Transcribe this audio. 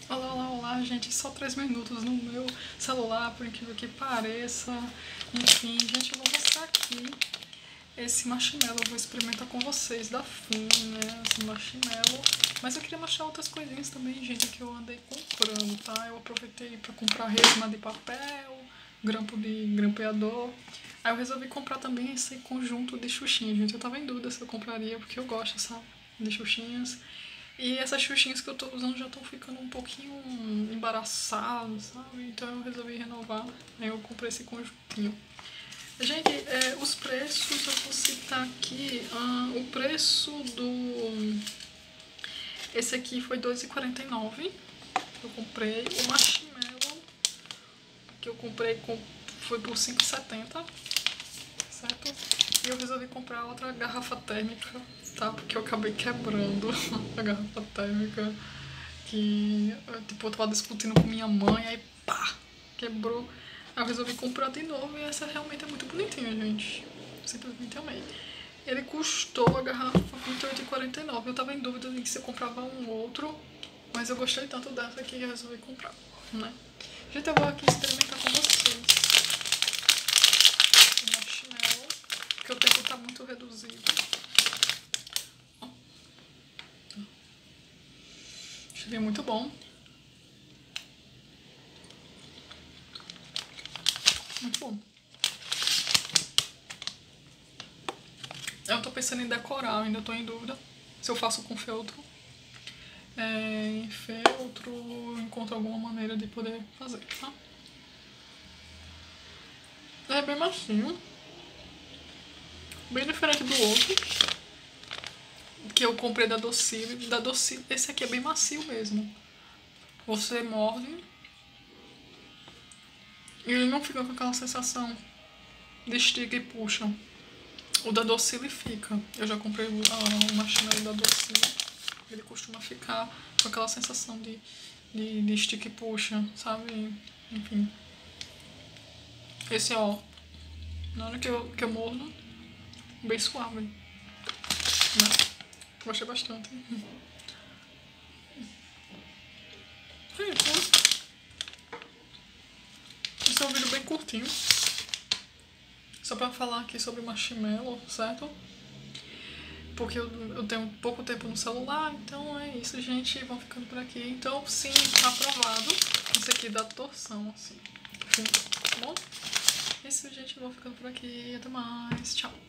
Olá, olá, olá, gente, só 3 minutos no meu celular, por incrível que pareça. Enfim, gente, eu vou mostrar aqui esse marshmallow, eu vou experimentar com vocês da FUN, né, esse marshmallow. Mas eu queria mostrar outras coisinhas também, gente, que eu andei comprando, tá? Eu aproveitei pra comprar resma de papel, grampo de grampeador. Aí eu resolvi comprar também esse conjunto de xuxinhas, gente. Eu tava em dúvida se eu compraria, porque eu gosto, sabe, de xuxinhas. E essas xuxinhas que eu tô usando já estão ficando um pouquinho embaraçadas, sabe? Então eu resolvi renovar. Aí eu comprei esse conjuntinho. Gente, os preços, eu vou citar aqui. O preço do... Esse aqui foi R$ 2,49. Eu comprei o marshmallow, que eu comprei foi por R$ 5,70, certo? E eu resolvi comprar outra garrafa térmica, tá? Porque eu acabei quebrando a garrafa térmica. Que tipo, eu tava discutindo com minha mãe, aí pá, quebrou. Aí eu resolvi comprar de novo e essa realmente é muito bonitinha, gente. Simplesmente amei. Ele custou a garrafa R$ 28,49. Eu tava em dúvida de se eu comprava um outro, mas eu gostei tanto dessa que eu resolvi comprar, né? Gente, eu vou aqui experimentar com vocês o marshmallow, porque o tempo tá muito reduzido. Achei muito bom. Muito bom. Eu tô pensando em decorar, ainda tô em dúvida se eu faço com feltro. Em feltro, encontro alguma maneira de poder fazer, tá? É bem macio, bem diferente do outro que eu comprei da Docile. Da Docile, esse aqui é bem macio mesmo. Você morde e ele não fica com aquela sensação de estica e puxa. O da Docile fica. Eu já comprei o marshmallow da Docile. Ele costuma ficar com aquela sensação de estica e puxa, sabe? Enfim. Esse, ó, na hora que eu mordo, bem suave, né? Gostei bastante. Então, esse é um vídeo bem curtinho. Só pra falar aqui sobre marshmallow, certo? Porque eu tenho pouco tempo no celular, então é isso, gente. Vão ficando por aqui. Então, sim, tá aprovado. Esse aqui dá torção, assim. Enfim, tá bom? É isso, gente. Vou ficando por aqui. Até mais. Tchau.